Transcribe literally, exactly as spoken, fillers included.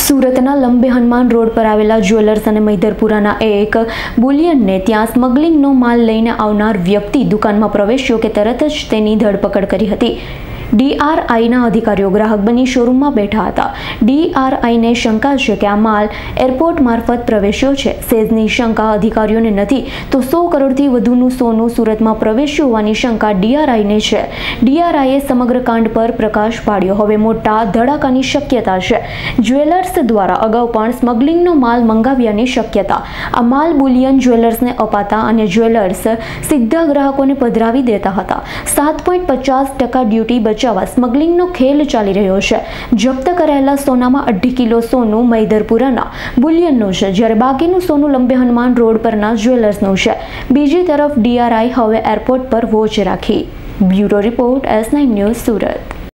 સુરતના લંબે હનુમાન રોડ પર આવેલા જ્વેલર્સ અને મૈદરપુરાના એક બુલિયનને ત્યાં સ્મગલિંગનો માલ લઈને આવનાર વ્યક્તિ દુકાનમાં પ્રવેશ્યો કે તરત જ તેની ધરપકડ કરી હતી। ડીઆરઆઈના અધિકારીઓ ગ્રાહક બની શોરૂમમાં બેઠા હતા। ડીઆરઆઈને શંકા છે કે આ માલ એરપોર્ટ મારફત પ્રવેશ્યો છે। સેજની શંકા અધિકારીઓને નથી તો સો કરોડથી વધુનું સોનું સુરતમાં પ્રવેશ્યું હોવાની શંકા ડીઆરઆઈને છે। ડીઆરઆઈએ સમગ્ર કાંડ પર પ્રકાશ પાડ્યો। હવે મોટા ધડાકાની શક્યતા છે। જ્વેલર્સ દ્વારા અગાઉ પણ સ્મગલિંગનો માલ મંગાવ્યાની શક્યતા। આ માલ બુલિયન જ્વેલર્સને અપાતા અને જ્વેલર્સ સીધા ગ્રાહકોને પધરાવી દેતા હતા। સાત પોઈન્ટ પચાસ ટકા ડ્યુટી બચાવવા સ્મગલિંગનો ખેલ ચાલી રહ્યો છે। જપ્ત કરાયેલા સોનામાં અઢી કિલો સોનું મૈદરપુરાના બુલિયનનું છે, જ્યારે બાકીનું સોનું લંબે હનુમાન રોડ પરના જ્વેલર્સનું છે। બીજી તરફ ડીઆરઆઈ હવે એરપોર્ટ પર વોચ રાખી। Bureau report, S nine news, Surat.